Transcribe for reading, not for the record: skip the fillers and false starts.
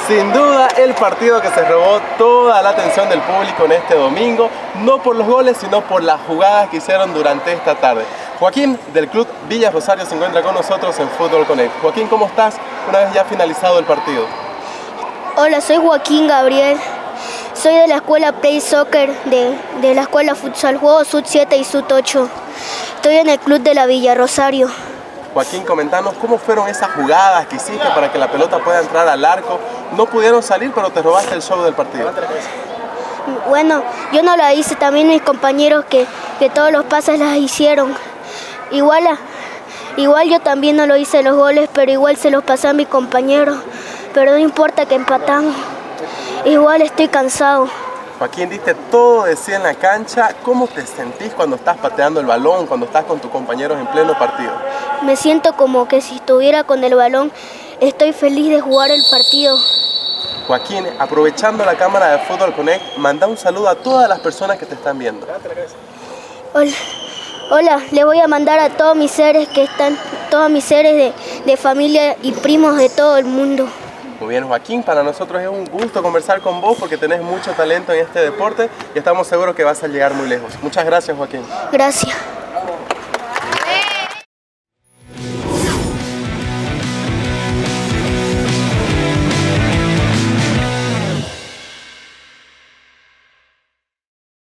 Sin duda el partido que se robó toda la atención del público en este domingo, no por los goles, sino por las jugadas que hicieron durante esta tarde. Joaquín del Club Villa Rosario se encuentra con nosotros en Fútbol Connect. Joaquín, ¿cómo estás una vez ya finalizado el partido? Hola, soy Joaquín Gabriel. Soy de la escuela Play Soccer de la escuela Futsal, juego Sud 7 y Sud 8. Estoy en el Club de la Villa Rosario. Joaquín, comentanos cómo fueron esas jugadas que hiciste para que la pelota pueda entrar al arco. No pudieron salir, pero te robaste el show del partido. Bueno, yo no la hice, también mis compañeros que todos los pases las hicieron. Igual yo también no lo hice los goles, pero igual se los pasé a mis compañeros. Pero no importa que empatamos. Igual estoy cansado. Joaquín, diste todo de sí en la cancha. ¿Cómo te sentís cuando estás pateando el balón, cuando estás con tus compañeros en pleno partido? Me siento como que si estuviera con el balón. Estoy feliz de jugar el partido. Joaquín, aprovechando la cámara de Fútbol Connect, manda un saludo a todas las personas que te están viendo. Hola, le voy a mandar a todos mis seres de familia y primos de todo el mundo. Muy bien, Joaquín, para nosotros es un gusto conversar con vos porque tenés mucho talento en este deporte y estamos seguros que vas a llegar muy lejos. Muchas gracias, Joaquín. Gracias.